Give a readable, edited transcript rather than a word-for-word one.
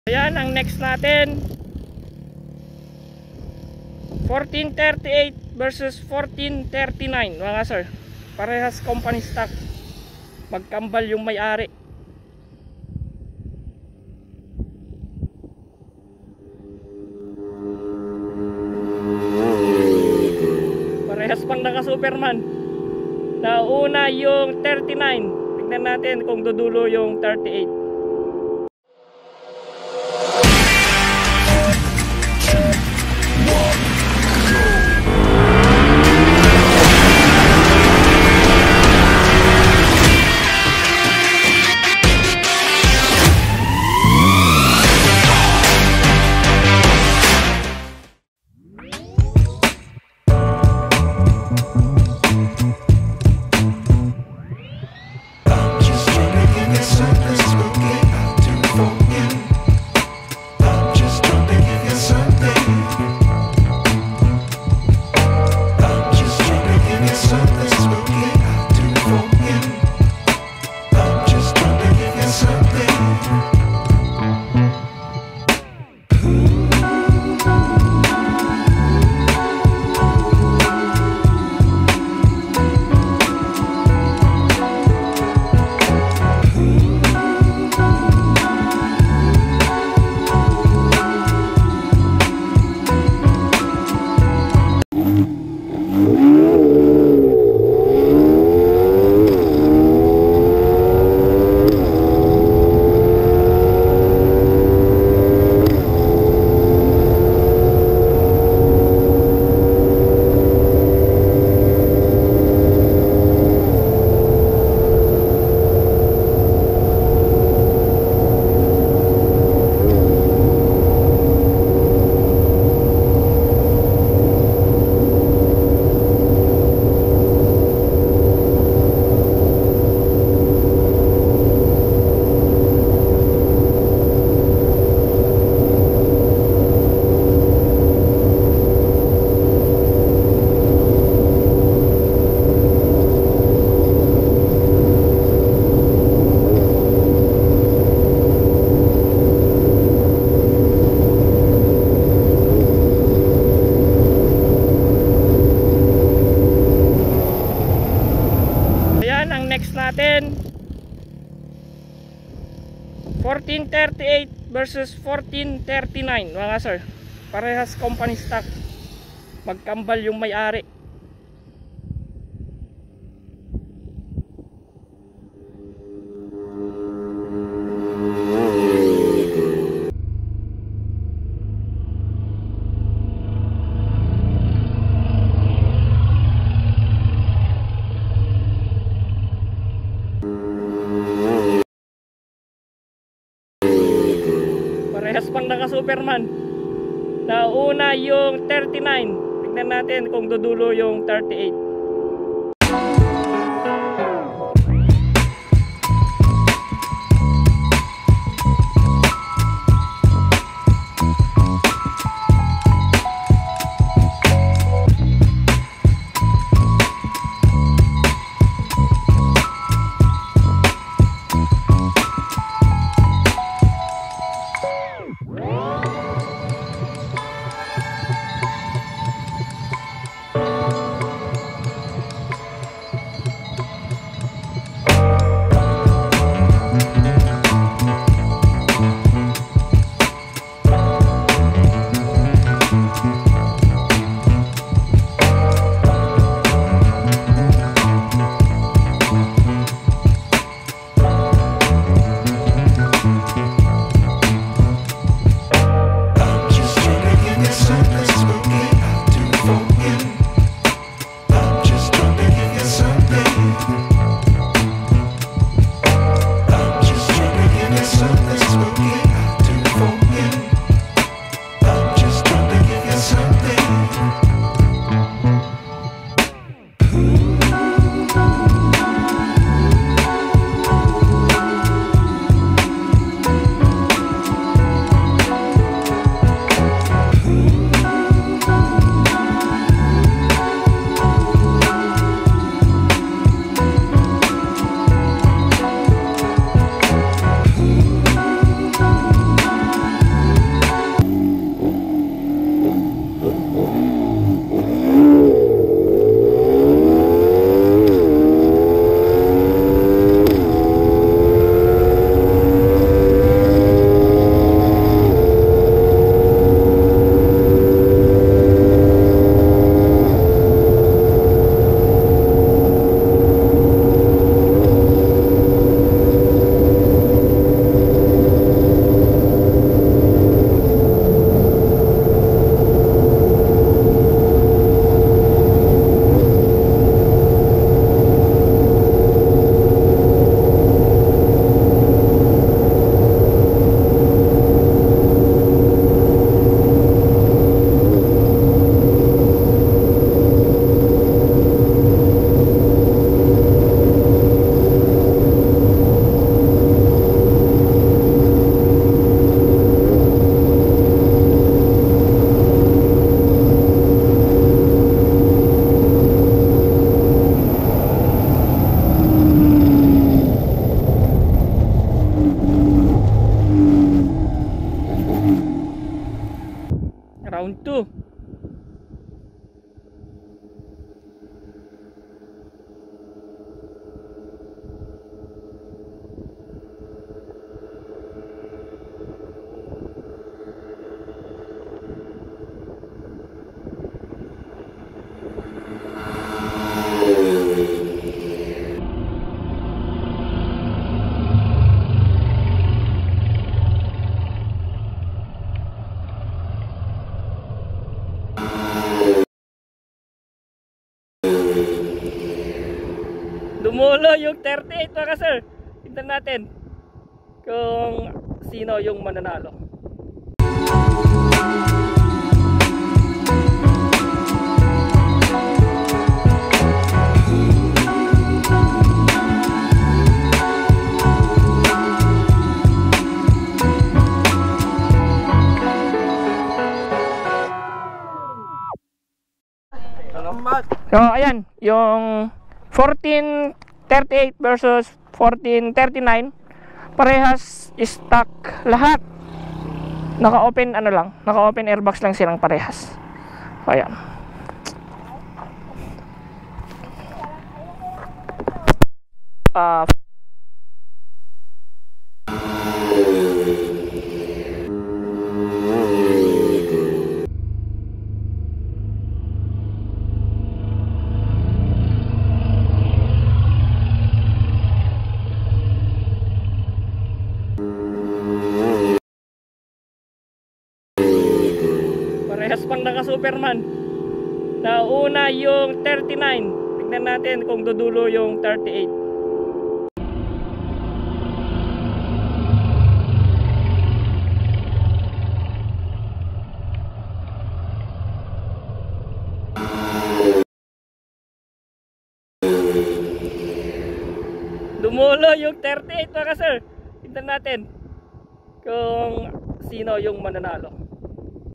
Ayan ang next natin, 1438 versus 1439 mga sir. Parehas company stock, magkambal yung may-ari. Parehas pang naka Superman. Nauna yung 39, tignan natin kung dudulo yung 38. Next natin, 1438 versus 1439 mga sir. Parehas company stock, magkambal yung may-ari. Parehas pang naka Superman. Nauna yung 39, tignan natin kung dudulo yung 38. Round 2. Dumulo yung 38 mga sir. Tignan natin kung sino yung mananalo. So ayan, yung 1438 versus 1439 parehas stock lahat. Naka-open ano lang, naka-open airbox lang silang parehas. Ayan. Parehas pang naka-Superman. Nauna yung 39. Tignan natin kung dudulo yung 38. Dumulo yung 38 mga sir. Tignan natin kung sino yung mananalo.